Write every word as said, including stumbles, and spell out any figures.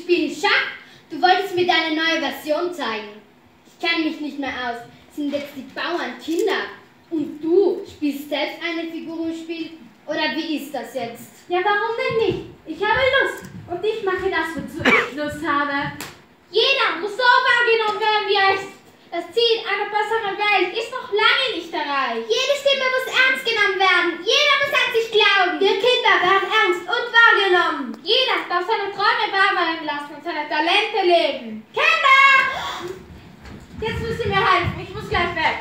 spielen Schach. Du wolltest mir deine neue Version zeigen. Ich kenne mich nicht mehr aus. Sind jetzt die Bauern Kinder? Und du spielst selbst eine Figur im Spiel? Oder wie ist das jetzt? Ja, warum denn nicht? Ich habe Lust. Und ich mache das, wozu ich Lust habe. Jeder muss so wahrgenommen werden, wie er ist. Das Ziel einer besseren Welt ist noch lange nicht erreicht. Jede Stimme muss ernst genommen werden. Jeder muss an sich glauben. Wir Kinder werden ernst und wahrgenommen. Jeder darf seine Träume wahr werden lassen und seine Talente leben. Kinder! Jetzt müsst ihr mir helfen. Ich muss gleich weg.